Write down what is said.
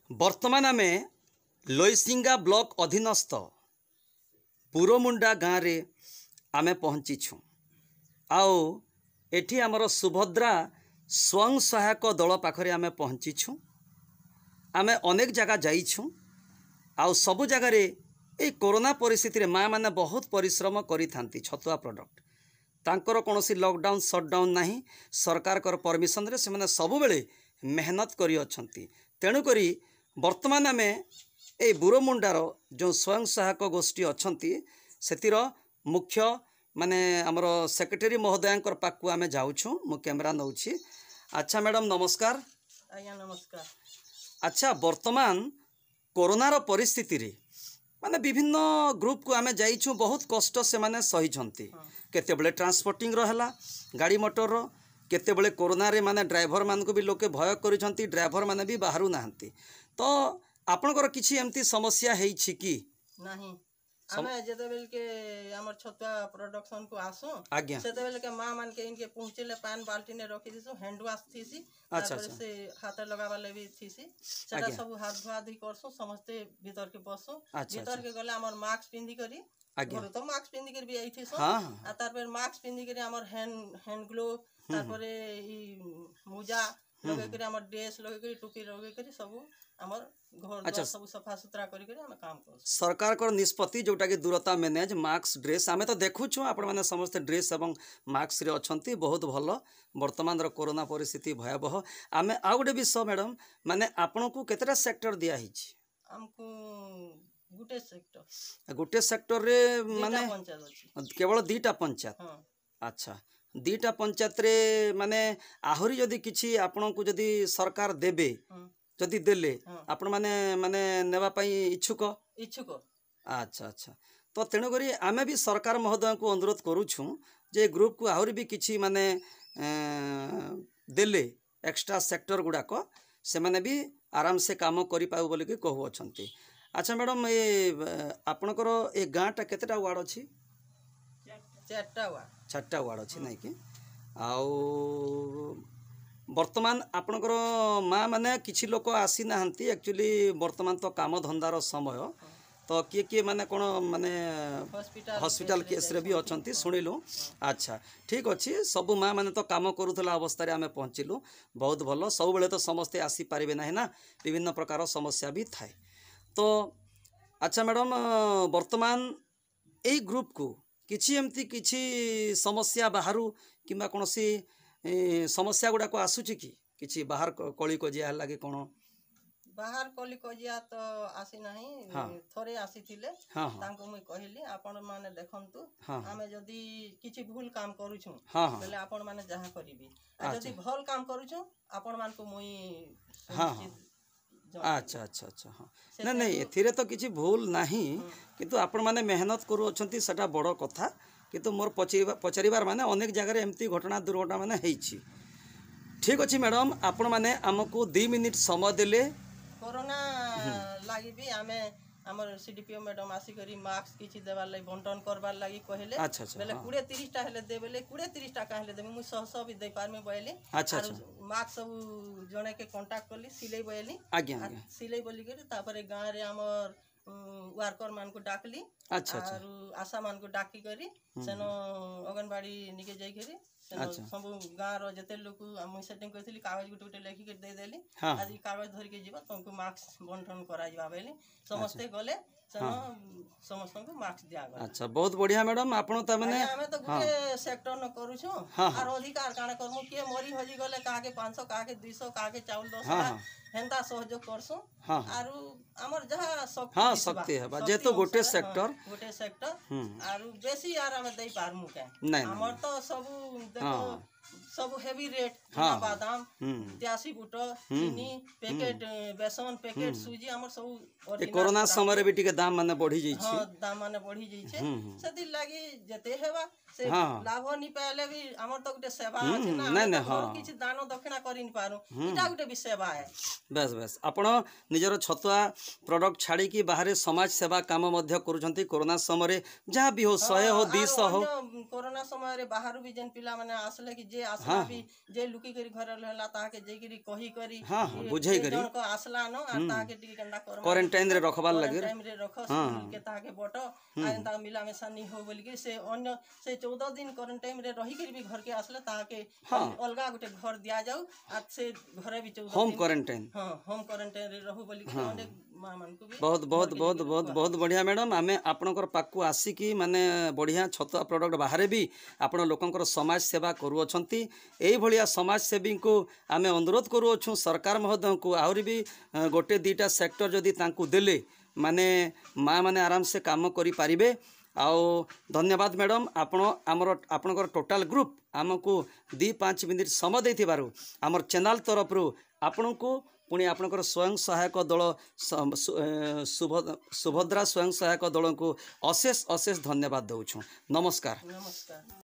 वर्तमान आमे लईसिंगा ब्लॉक अधीनस्थ पुरमुंडा गाँव रे आमे पहुँचीछुँ। आओ एठी आमर सुभद्रा स्वयं सहायक दल पाखरे आमे पहुँचीछुँ। आमे अनेक जगह जाइछुँ। आउ सबु जगार ये कोरोना परिस्थिति रे माँ माने बहुत परिश्रम करी थांती। छतुआ प्रोडक्ट तांकर कौनसी लॉकडाउन शटडाउन नहीं, सरकार कर परमिशन रे से सबु बेले मेहनत करी अछंती। तेणु करी वर्तमान आमे ए बुरमुंडार जो स्वयं सहायक गोष्ठी अछंती सेतिर मुख्य माने आमर सेक्रेटरी महोदयांकर पाखु आमे जाउछुँ। मु कैमरा नउछि। अच्छा मैडम नमस्कार। आज्ञा नमस्कार। अच्छा वर्तमान कोरोनार परिस्थिति रे माने विभिन्न ग्रुप को आमे जाइछुँ। बहुत कष्ट से माने सही छंती। केते बेले ट्रांसपोर्टिंग रहला गाड़ी मोटर रो, केते बेले कोरोना रे माने ड्राइवर मान को भी लोके भय करिसंती। ड्राइवर माने भी बाहरु नाहंती। तो आपनकर किछि एमती समस्या हेछि कि नहीं? आमे जेते बेल के हमर छतुआ प्रोडक्शन को आसु आज्ञा सेते बेल के मां मान के इनके पहुंचेले पान बाल्टी ने रखि दिसु। हैंड वॉश थीसी, अच्छा तापर से हाथ लगावा ले भी थीसी। सेटा सब हाथ धुआ धुई करसु। समस्ते भीतर के बसु। भीतर के गले हमर मास्क पिंदी करी घर तो मास्क पिंदी कर भी आइथि सो। आ तापर मास्क पिंदी करी हमर हैंड ग्लोव तापर ई मोजा लगे करी हमर ड्रेस लगे करी टोपी लगे करी सब हमर घर सब सफा सुतरा करी करी हम काम कर। सरकार को निष्पत्ति जोटा कि दूरता मैनेज मास्क ड्रेस आमे तो देखुछु आपण माने समस्त ड्रेस एवं मास्क रे अछंती। बहुत भलो वर्तमान रो कोरोना परिस्थिति भयावह। आमे आ गोटे विषय मैडम माने आपण को केतेटा सेक्टर दिया हिछि? हमको गुटे सेक्टर रे माने केवल दीटा पंचायत। अच्छा दीटा पंचायत रे माने आहुरी जदि किछि आपण को जदि सरकार देबे जदि देले आपण माने माने नेबा पई इच्छुक? अच्छा अच्छा। तो तेणु करी आमे भी सरकार महोदय को अनुरोध करूछुं जे ग्रुप को आहुरी भी किछि माने देले एक्स्ट्रा सेक्टर गुड़ाक से माने भी आराम से काम करि पाउ बोली के कहू अछंती। अच्छा मैडम ये आपनकर ए गाँटा केतेटा वार्ड अछि? चारटा वार्ड अछि नहीं कि? आउ वर्तमान आपनकर माँ माने किछि लोक आसी नाहंती। एक्चुअली वर्तमान तो काम धंदार समय तो किए किए माने कोन माने हॉस्पिटल केस रे भी अछंती सुनिलु। अच्छा ठीक अछि। सब माँ माने तो काम करूथला अवस्था रे आमे पहुँचिलु। बहुत भलो। सब बेले तो समस्ते आसी पारिबे नाही ना, विभिन्न प्रकार समस्या भी थाए। तो अच्छा मैडम वर्तमान यही ग्रुप को किछि एमती किछि समस्या बाहरु किंबा कोनोसी समस्या गुड़ा को आसुची कि किछि बाहर कली कजिया लागे कोन? बाहर कली कजिया तो आसी नाही। थोरे आसी थिले तांको मुई कहिली आपण माने देखंतु आमे जदी किछि भूल काम करूछु पहले आपण माने जहा करिबी आ जदी भल काम करूछु आपण मान को मुई अच्छा अच्छा अच्छा। हाँ नहीं नहीं एथिरे तो किछि भूल नहीं किंतु आपण माने मेहनत करू अछंती सेटा बड़ कथा। किंतु मोर पचारिबार माने अनेक जगह एमती घटना दुर्घटना माने हेछि। ठीक अछि मैडम आपण माने हमको 2 मिनिट समय देले कोरोना लागि भी आमे हमर सीडीपीओ मैडम आसी करी मास्क किछि देबार लागि बंटन करबार लागि कहले। अच्छा अच्छा। बेले 20-30 टा हेले देबेले 20-30 टा काहेले देबे मुई 100 भी दे पारमे बयली। अच्छा अच्छा। मास्क सब जने के कांटेक्ट करली सिलाई बयली। आज्ञा आज्ञा सिलाई बोली के तापर गां रे हमर वर्कर मान को डाकली। अच्छा अच्छा। और आशा मान को डाकी करी सेनो अंगनबाड़ी निके जाई करी सब गाँव रो जते लोक मुई सेटिंग करथिली कागज गुटे गुटे लेखि के दे देली। आज ई कागज धर के जीव तुमको मास्क बंटन करा जीवा बेली समस्ते गले समस्त को मास्क दिया गला। अच्छा बहुत बढ़िया मैडम आपण त माने हमें तो गुटे सेक्टर न करू छु और अधिकार काना करमु के मरी हजी गले काके 500 काके 200 काके चाउल 10 हेंता सहयोग करसु। और हमर जहा शक्ति है जे तो गुटे सेक्टर और बेसी यार हमें दई पारमु के हमर तो सब देखो सब हेवी रेट बादाम 83 बुट चीनी पैकेट बेसन पैकेट सूजी हमर सब कोरोना समय रे भी टिके दाम माने बढ़ी जाई छी। दाम माने बढ़ी जाई छे सेति लागि जते हेबा से लाभ नि पाले भी हमर तो गुटे सेवा अछि ना। नहीं नहीं किछि दान दक्षिणा करि नि पारू इटा गुटे भी सेवा है। बस बस आपण निजर छतुआ प्रोडक्ट छाड़ी की बाहर समाज सेवा काम मध्य करूछंती। कोरोना समय रे जहा भी हो 100 हो 200 हो कोरोना समय रे बाहर भी जेन पिला माने आसले कि जे आसला भी जे लुकी करी घर रहला ताके जेगिरी कही करी हां बुझाई करी जन को आसला न आ ताके टिके कंडा कर क्वारंटाइन रे रखबार लगे टाइम रे रख के ताके बट आ ता मिला में सनी हो बोल के से अन्य से 14 दिन क्वारंटाइन रे रही करी भी घर के आसले ताके अलगा गुटे घर दिया जाऊ आ से घरे भी 14 होम क्वारंटाइन हां होम क्वारंटाइन रे रहू बोल के अनेक मां मन को भी बहुत बहुत बहुत बहुत बहुत बढ़िया मैडम आमे आपनकर पाकु आसिकी माने बढ़िया छतुआ प्रोडक्ट बाहर भी आपण लोकंकर समाज सेवा करूअछंती एई भलिया समाज सेवी को आमे अनुरोध करूअछु सरकार महोदय को आहुरी भी गोटे दीटा सेक्टर जदि तांकु देले माने माँ माने आराम से काम करि पारिबे आओ धन्यवाद मैडम आपणकर टोटाल ग्रुप आमको 2-5 मिनिट समय देथिबारु हमर चैनल तरफ रु आपनको पुणी आपणकर स्वयं सहायक दल सुभद्रा स्वयं सहायक दल को अशेष अशेष धन्यवाद दउछु नमस्कार।